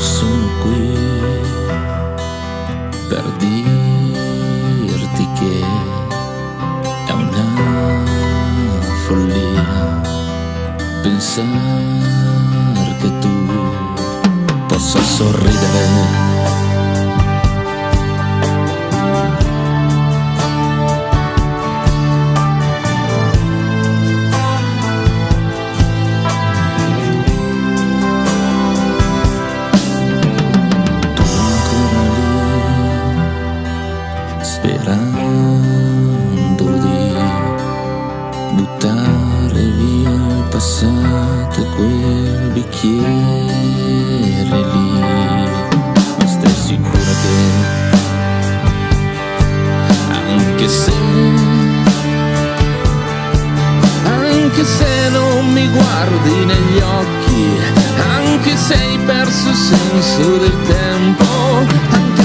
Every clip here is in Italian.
sono qui per dirti che è una follia pensare che tu possa sorridere. Sperando di buttare via il passato e quel bicchiere lì, ma stai sicura che anche se non mi guardi negli occhi, anche se hai perso il senso del tempo, anche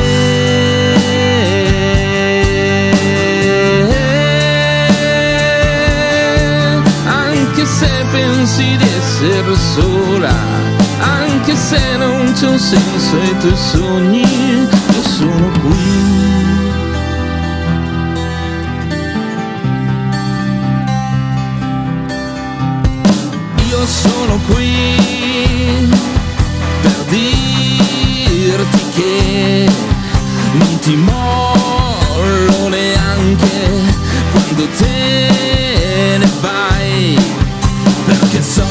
se pensi di essere sola, anche se non c'è un senso ai tuoi sogni, io sono qui. Io sono qui per dirti che non ti mollo neanche quando te ne vai, perché so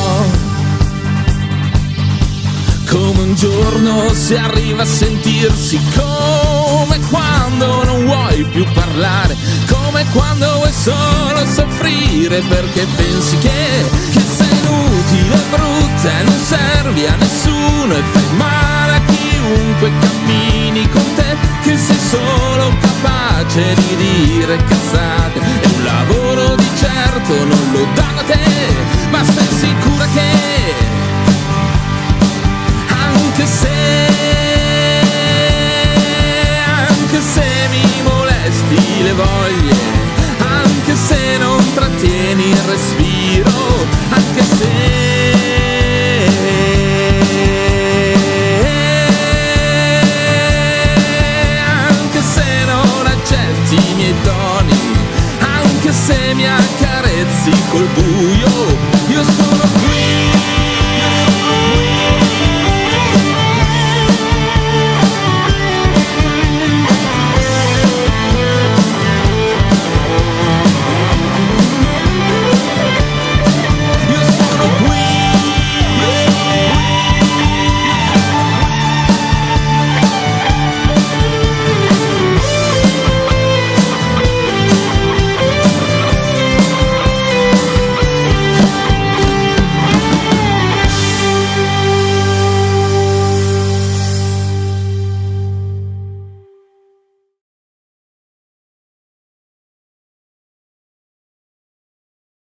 come un giorno si arriva a sentirsi, come quando non vuoi più parlare, come quando vuoi solo soffrire perché pensi che sei inutile e brutta e non servi a nessuno e fai male a chiunque cammini con te, che sei solo capace di dire cazzate, è un lavoro di certo, non lo